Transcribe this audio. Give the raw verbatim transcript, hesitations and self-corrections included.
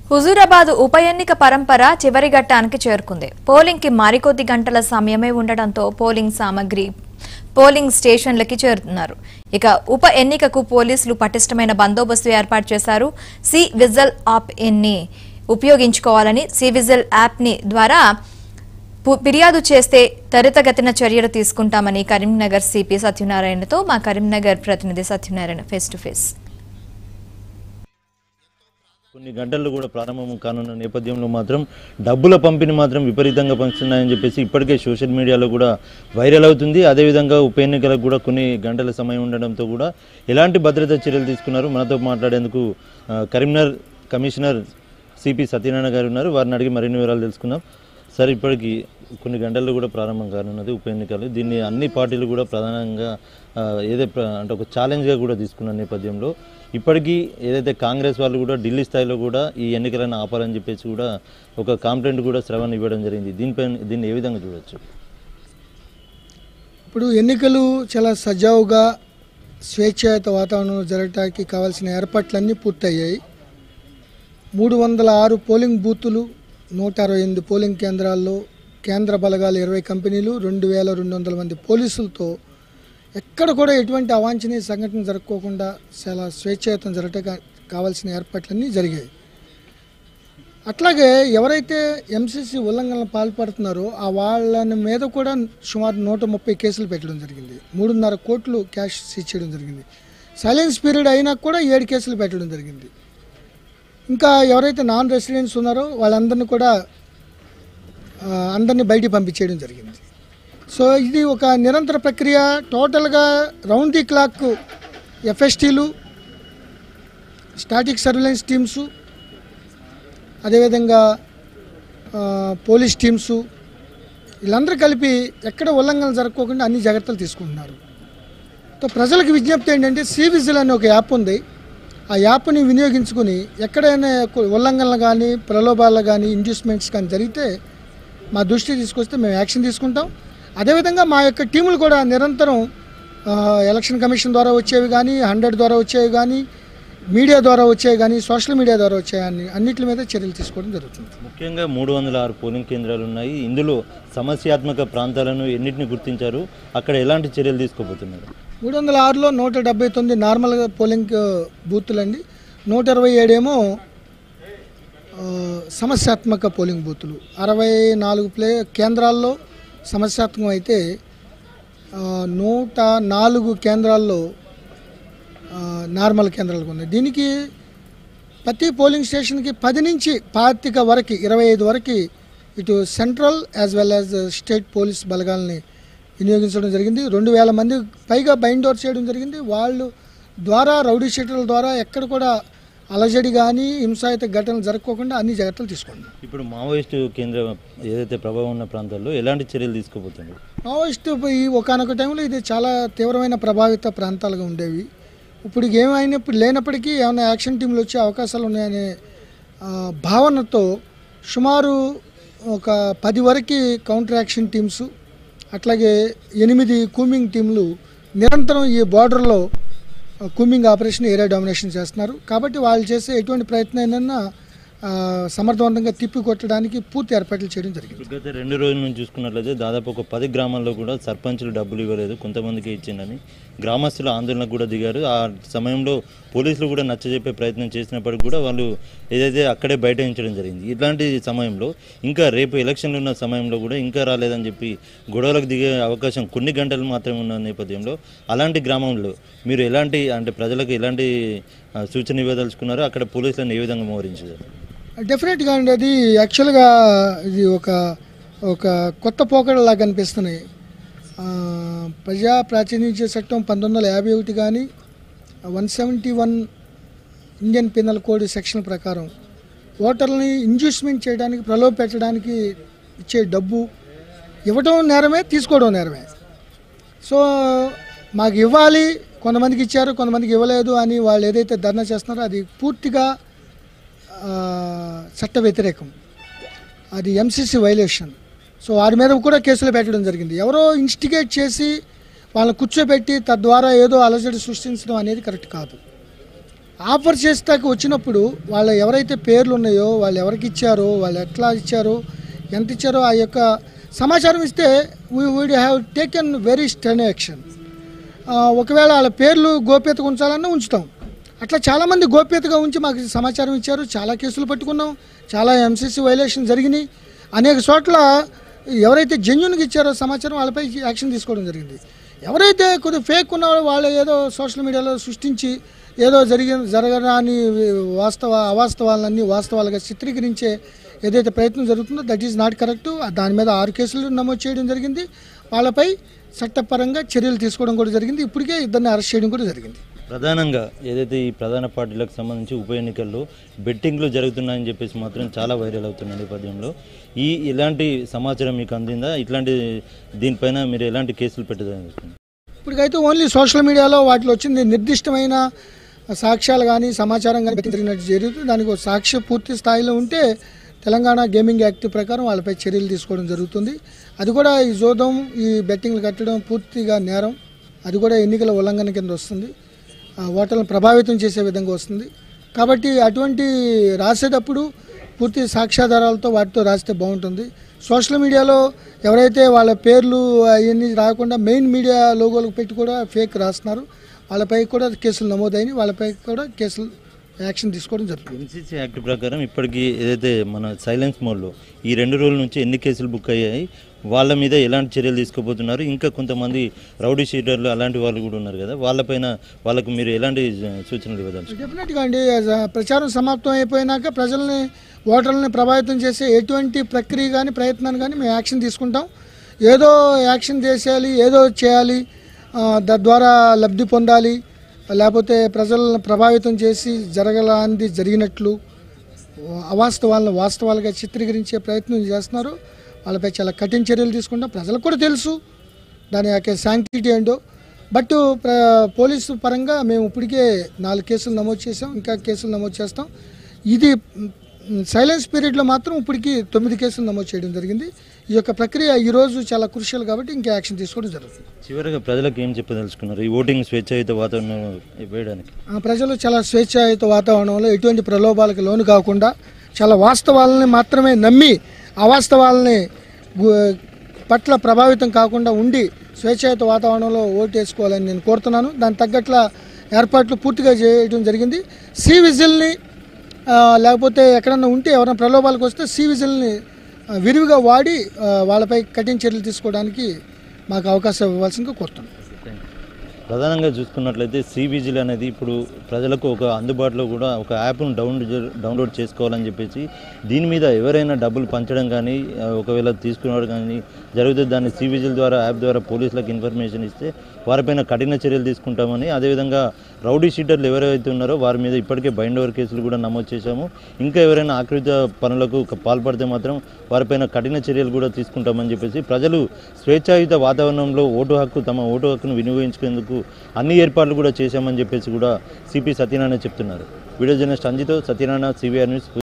హుజూరాబాద్ ఉప ఎన్నిక పరంపర చివరి ఘట్టానికి చేరుకుంది. పోలింగ్ కి మరికొద్ది గంటల సమయమే ఉండడంతో పోలింగ్ సామగ్రి పోలింగ్ స్టేషన్లకి చేరుతున్నారు. ఇక ఉప ఎన్నికకు పోలీసులు పటిష్టమైన బందోబస్తు ఏర్పాటు చేశారు. సి విజిల్ యాప్ ని ఉపయోగించుకోవాలని సి విజిల్ యాప్ ని ద్వారా ఫిర్యాదు చేస్తే త్వరితగతిన చర్యలు తీసుకుంటామని కరీంనగర్ సిపి సత్యనారాయణతో మా కరీంనగర్ ప్రతినిధి సత్యనారాయణ ఫేస్ టు ఫేస్. కొన్ని గంటల్లో కూడా ప్రారంభం కానున్న నేపథ్యంలో మాత్రం డబ్బుల పంపిణీ మాత్రం విపరీతంగా పంచుతున్నాయని చెప్పేసి ఇప్పటికే సోషల్ మీడియాలో కూడా వైరల్ అవుతుంది. అదేవిధంగా ఉప ఎన్నికలకు కూడా కొన్ని గంటల సమయం ఉండడంతో కూడా ఎలాంటి భద్రతా చర్యలు తీసుకున్నారు మనతో మాట్లాడేందుకు కరీంనగర్ కమిషనర్ సిపి సత్యనారాయణ గారు ఉన్నారు. వారిని అడిగి మరిన్ని వివరాలు తెలుసుకుందాం. సార్, ఇప్పటికి కొన్ని గంటల్లో కూడా ప్రారంభం కానున్నది ఉప ఎన్నికలు. దీన్ని అన్ని పార్టీలు కూడా ప్రధానంగా ఏదైతే అంటే ఒక ఛాలెంజ్గా కూడా తీసుకున్న నేపథ్యంలో ఇప్పటికీ ఏదైతే కాంగ్రెస్ వాళ్ళు కూడా ఢిల్లీ స్థాయిలో కూడా ఈ ఎన్నికలను ఆపాలని చెప్పేసి కూడా ఒక కంప్లైంట్ కూడా శ్రవణ్ ఇవ్వడం జరిగింది. దీనిపై దీన్ని ఏ విధంగా చూడవచ్చు? ఇప్పుడు ఎన్నికలు చాలా సజావుగా స్వేచ్ఛాయుత వాతావరణంలో జరగడానికి కావాల్సిన ఏర్పాట్లన్నీ పూర్తయ్యాయి. మూడు వందల ఆరు పోలింగ్ బూతులు, నూట అరవై ఎనిమిది పోలింగ్ కేంద్రాల్లో కేంద్ర బలగాలు ఇరవై కంపెనీలు, రెండు వేల రెండు వందల మంది పోలీసులతో ఎక్కడ కూడా ఎటువంటి అవాంఛనీయ సంఘటన జరగకోకుండా చాలా స్వేచ్ఛాయుతం జరగటానికి కావాల్సిన ఏర్పాట్లన్నీ జరిగాయి. అట్లాగే ఎవరైతే ఎంసీసీ ఉల్లంఘనలు పాల్పడుతున్నారో ఆ వాళ్ళని మీద కూడా సుమారు నూట ముప్పై కేసులు పెట్టడం జరిగింది. మూడున్నర కోట్లు క్యాష్ సీజ్ చేయడం జరిగింది. సైలెన్స్ పీరియడ్ అయినా కూడా ఏడు కేసులు పెట్టడం జరిగింది. ఇంకా ఎవరైతే నాన్ రెసిడెంట్స్ ఉన్నారో వాళ్ళందరినీ కూడా అందరినీ బయటికి పంపించేయడం జరిగింది. సో ఇది ఒక నిరంతర ప్రక్రియ. టోటల్గా రౌండ్ ది క్లాక్ ఎఫ్ఎస్టీలు, స్టాటిక్ సర్వేలెన్స్ టీమ్సు, అదేవిధంగా పోలీస్ టీమ్సు వీళ్ళందరూ కలిపి ఎక్కడ ఉల్లంఘన జరగకోకుండా అన్ని జాగ్రత్తలు తీసుకుంటున్నారు. సో ప్రజలకు విజ్ఞప్తి ఏంటంటే సి విజిల్ అనే ఒక యాప్ ఉంది. ఆ యాప్ని వినియోగించుకుని ఎక్కడైనా ఉల్లంఘనలు కానీ ప్రలోభాలు కానీ ఇండ్యూస్మెంట్స్ కానీ జరిగితే మా దృష్టికి తీసుకొస్తే మేము యాక్షన్ తీసుకుంటాం. అదేవిధంగా మా యొక్క టీములు కూడా నిరంతరం ఎలక్షన్ కమిషన్ ద్వారా వచ్చేవి కానీ, హండ్రెడ్ ద్వారా వచ్చేవి కానీ, మీడియా ద్వారా వచ్చేవి కానీ, సోషల్ మీడియా ద్వారా వచ్చేవి అన్నిటి మీద చర్యలు తీసుకోవడం జరుగుతుంది. ముఖ్యంగా మూడు వందల ఆరు పోలింగ్ కేంద్రాలు ఉన్నాయి. ఇందులో సమస్యాత్మక ప్రాంతాలను ఎన్నింటిని గుర్తించారు, అక్కడ ఎలాంటి చర్యలు తీసుకోబోతున్నారు? మూడు వందల ఆరులో నూట డెబ్బై తొమ్మిది నార్మల్గా పోలింగ్ బూతులండి, నూట ఇరవై ఏడేమో సమస్యాత్మక పోలింగ్ బూతులు. అరవై నాలుగు ప్లే కేంద్రాల్లో సమస్యాత్మకం అయితే నూట నాలుగు కేంద్రాల్లో నార్మల్ కేంద్రాలకు ఉన్నాయి. దీనికి ప్రతి పోలింగ్ స్టేషన్కి పది నుంచి పాతిక వరకు ఇరవై ఐదు వరకు ఇటు central as well as state police బలగాల్ని వినియోగించడం జరిగింది. రెండు వేల మంది పైగా బైండ్ ఓవర్ చేయడం జరిగింది. వాళ్ళు ద్వారా రౌడీ షీటర్ల ద్వారా ఎక్కడ కూడా అలజడి కానీ హింసాయుత ఘటనలు జరగకోకుండా అన్ని జాగ్రత్తలు తీసుకోండి. ఇప్పుడు మావోయిస్టు కేంద్ర ఏదైతే ప్రభావం ఉన్న ప్రాంతాల్లో ఎలాంటి చర్యలు తీసుకోబోతున్నారు? మావోయిస్టు ఈ ఒకనొక టైంలో ఇది చాలా తీవ్రమైన ప్రభావిత ప్రాంతాలుగా ఉండేవి. ఇప్పుడు ఏమైనా ఇప్పుడు లేనప్పటికీ ఏమైనా యాక్షన్ టీంలు వచ్చే అవకాశాలు ఉన్నాయనే భావనతో సుమారు ఒక పది వరకు కౌంటర్ యాక్షన్ టీమ్స్, అట్లాగే ఎనిమిది కూమింగ్ టీంలు నిరంతరం ఈ బార్డర్లో కూమింగ్ ఆపరేషన్, ఏరియా డామినేషన్ చేస్తున్నారు. కాబట్టి వాళ్ళు చేసే ఎటువంటి ప్రయత్నం అయినా సమర్థవంతంగా తిప్పి కొట్టడానికి పూర్తి ఏర్పాట్లు చేయడం జరిగింది. గత రెండు రోజుల నుంచి చూసుకున్నట్లయితే దాదాపు ఒక పది గ్రామాల్లో కూడా సర్పంచులు డబ్బులు ఇవ్వలేదు, కొంతమందికి ఇచ్చిందని గ్రామస్తులు ఆందోళనకు కూడా దిగారు. ఆ సమయంలో పోలీసులు కూడా నచ్చజెప్పే ప్రయత్నం చేసినప్పటికీ కూడా వాళ్ళు ఏదైతే అక్కడే బైఠాయించడం జరిగింది. ఇట్లాంటి సమయంలో ఇంకా రేపు ఎలక్షన్లు ఉన్న సమయంలో కూడా ఇంకా రాలేదని చెప్పి గొడవలకు దిగే అవకాశం కొన్ని గంటలు మాత్రమే ఉన్న నేపథ్యంలో అలాంటి గ్రామంలో మీరు ఎలాంటి అంటే ప్రజలకు ఎలాంటి సూచన ఇవ్వదలుచుకున్నారో, అక్కడ పోలీసులను ఏ విధంగా మోహరించారు? డెఫినెట్గా అండి, అది యాక్చువల్గా ఇది ఒక ఒక కొత్త పోకడలాగా అనిపిస్తున్నాయి. ప్రజా ప్రాతినిధ్య చట్టం పంతొమ్మిది వందల యాభై ఒకటి కానీ one seventy one Indian penal code section ప్రకారం ఓటర్లని ఇండ్యూస్మెంట్ చేయడానికి, ప్రలోభ పెట్టడానికి ఇచ్చే డబ్బు ఇవ్వడం నేరమే, తీసుకోవడం నేరమే. సో మాకు ఇవ్వాలి, కొంతమందికి ఇచ్చారు కొంతమందికి ఇవ్వలేదు అని వాళ్ళు ఏదైతే ధర్నా చేస్తున్నారో అది పూర్తిగా చట్ట వ్యతిరేకం, అది ఎంసీసీ వైలేషన్. సో వారి మీద కూడా కేసులు పెట్టడం జరిగింది. ఎవరో ఇన్స్టిగేట్ చేసి వాళ్ళని కూర్చోబెట్టి తద్వారా ఏదో అలజడి సృష్టించడం అనేది కరెక్ట్ కాదు. ఆఫర్ చేస్తాక వచ్చినప్పుడు వాళ్ళ ఎవరైతే పేర్లు ఉన్నాయో వాళ్ళు ఎవరికి ఇచ్చారో వాళ్ళు ఎట్లా ఇచ్చారో ఎంత ఇచ్చారో ఆ యొక్క సమాచారం ఇస్తే we would have taken very stern action. ఒకవేళ వాళ్ళ పేర్లు గోప్యతగా ఉంచాలన్నా ఉంచుతాం. అట్లా చాలామంది గోప్యతగా ఉంచి మాకు సమాచారం ఇచ్చారు. చాలా కేసులు పట్టుకున్నాం, చాలా ఎంసీసీ వైలేషన్ జరిగినాయి. అనేక చోట్ల ఎవరైతే జెన్యున్గా ఇచ్చారో సమాచారం వాళ్ళపై యాక్షన్ తీసుకోవడం జరిగింది. ఎవరైతే కొద్దిగా ఫేక్ ఉన్నారో వాళ్ళు ఏదో సోషల్ మీడియాలో సృష్టించి ఏదో జరిగిన జరగరాని వాస్తవ అవాస్తవాలన్నీ వాస్తవాలుగా చిత్రీకరించే ఏదైతే ప్రయత్నం జరుగుతుందో దట్ ఈజ్ నాట్ కరెక్ట్. దాని మీద ఆరు కేసులు నమోదు చేయడం జరిగింది. వాళ్ళపై చట్టపరంగా చర్యలు తీసుకోవడం కూడా జరిగింది. ఇప్పటికే ఇద్దరిని అరెస్ట్ చేయడం కూడా జరిగింది. ప్రధానంగా ఏదైతే ఈ ప్రధాన పార్టీలకు సంబంధించి ఉప ఎన్నికల్లో బెట్టింగ్లు జరుగుతున్నాయని చెప్పేసి మాత్రం చాలా వైరల్ అవుతున్న నేపథ్యంలో ఈ ఇలాంటి సమాచారం మీకు అందిందా? ఇట్లాంటి దీనిపైన మీరు ఎలాంటి కేసులు పెట్టదని? ఇప్పటికైతే ఓన్లీ సోషల్ మీడియాలో వాటిలో వచ్చింది నిర్దిష్టమైన సాక్ష్యాలు కానీ సమాచారం కానీ జరిగినట్టు జరుగుతుంది. దానికి ఒక సాక్ష్య పూర్తి స్థాయిలో ఉంటే తెలంగాణ గేమింగ్ యాక్ట్ ప్రకారం వాళ్ళపై చర్యలు తీసుకోవడం జరుగుతుంది. అది కూడా ఈ జోదం ఈ బెట్టింగ్లు కట్టడం పూర్తిగా నేరం. అది కూడా ఎన్నికల ఉల్లంఘన కింద వస్తుంది, ఓటర్లను ప్రభావితం చేసే విధంగా వస్తుంది. కాబట్టి అటువంటి రాసేటప్పుడు పూర్తి సాక్ష్యాధారాలతో వాటితో రాస్తే బాగుంటుంది. సోషల్ మీడియాలో ఎవరైతే వాళ్ళ పేర్లు అవన్నీ రాకుండా మెయిన్ మీడియా లోగోలకు పెట్టి కూడా ఫేక్ రాస్తున్నారు. వాళ్ళపై కూడా కేసులు నమోదైనవి. వాళ్ళపై కూడా కేసులు యాక్షన్ తీసుకోవడం జరుగుతుంది. ఎన్సీసీ యాక్ట్ ప్రకారం ఇప్పటికీ ఏదైతే మన సైలెన్స్ మోడ్లో ఈ రెండు రోజుల నుంచి ఎన్ని కేసులు బుక్ అయ్యాయి, వాళ్ళ మీద ఎలాంటి చర్యలు తీసుకోబోతున్నారు? ఇంకా కొంతమంది రౌడీ షీటర్లు అలాంటి వాళ్ళు కూడా ఉన్నారు కదా, వాళ్ళపైన వాళ్ళకు మీరు ఎలాంటి సూచనలు ఇవ్వదాలి? డెఫినెట్గా అండి, ప్రచారం సమాప్తం అయిపోయినాక ప్రజల్ని ఓటర్లని ప్రభావితం చేసే ఎటువంటి ప్రక్రియ కానీ ప్రయత్నాన్ని కానీ మేము యాక్షన్ తీసుకుంటాం. ఏదో యాక్షన్ చేసేయాలి, ఏదో చేయాలి, తద్వారా లబ్ధి పొందాలి, లేకపోతే ప్రజలను ప్రభావితం చేసి జరగలాంది జరిగినట్లు అవాస్తవాలను వాస్తవాలుగా చిత్రీకరించే ప్రయత్నం చేస్తున్నారు. వాళ్ళపై చాలా కఠిన చర్యలు తీసుకుంటాం. ప్రజలకు కూడా తెలుసు దాని యొక్క శాంక్టిటీ ఏంటో. బట్ పోలీసు పరంగా మేము ఇప్పటికే నాలుగు కేసులు నమోదు చేసాం, ఇంకా కేసులు నమోదు చేస్తాం. ఇది సైలెన్స్ పీరియడ్లో మాత్రం ఇప్పటికీ తొమ్మిది కేసులు నమోదు చేయడం జరిగింది. ఈ యొక్క ప్రక్రియ ఈరోజు చాలా క్రూషియల్ కాబట్టి ఇంకా యాక్షన్ తీసుకోవడం జరుగుతుంది. చివరిగా ప్రజలకు ఏం చెప్పదలుచుకున్నారు ఈ ఓటింగ్ స్వేచ్ఛాయుత వాతావరణం వేయడానికి? ప్రజలు చాలా స్వేచ్ఛాయుత వాతావరణంలో ఎటువంటి ప్రలోభాలకు లోను కాకుండా చాలా వాస్తవాలని మాత్రమే నమ్మి అవాస్తవాలని పట్ల ప్రభావితం కాకుండా ఉండి స్వేచ్ఛాయుత వాతావరణంలో ఓటు వేసుకోవాలని నేను కోరుతున్నాను. దాని తగ్గట్ల ఏర్పాట్లు పూర్తిగా చేయడం జరిగింది. సి విజిల్ని లేకపోతే ఎక్కడన్నా ఉంటే ఎవరైనా ప్రలోభాలకు వస్తే సి విజిల్ని విరివిగా వాడి వాళ్ళపై కఠిన చర్యలు తీసుకోవడానికి మాకు అవకాశం ఇవ్వాల్సిందిగా కోరుతున్నాను. ప్రధానంగా చూసుకున్నట్లయితే సి విజిల్ అనేది ఇప్పుడు ప్రజలకు ఒక అందుబాటులో కూడా ఒక యాప్ను డౌన్ డౌన్లోడ్ చేసుకోవాలని చెప్పేసి దీని మీద ఎవరైనా డబ్బులు పంచడం కానీ ఒకవేళ తీసుకునేవాడు కానీ జరిగితే దాన్ని సి విజిల్ ద్వారా యాప్ ద్వారా పోలీసులకు ఇన్ఫర్మేషన్ ఇస్తే వారిపైన కఠిన చర్యలు తీసుకుంటామని, అదేవిధంగా రౌడీ షీటర్లు ఎవరైతే ఉన్నారో వారి మీద ఇప్పటికే బైండ్ ఓవర్ కేసులు కూడా నమోదు చేశాము. ఇంకా ఎవరైనా ఆకృత పనులకు పాల్పడితే మాత్రం వారిపైన కఠిన చర్యలు కూడా తీసుకుంటామని చెప్పేసి ప్రజలు స్వేచ్ఛాయుత వాతావరణంలో ఓటు హక్కు తమ ఓటు హక్కును వినియోగించుకునేందుకు అన్ని ఏర్పాట్లు కూడా చేశామని చెప్పేసి కూడా సిపి సత్యనారాయణ చెప్తున్నారు. వీడియో జర్నలిస్ట్ అంజితో సత్యనారాయణ, సివిఆర్ న్యూస్.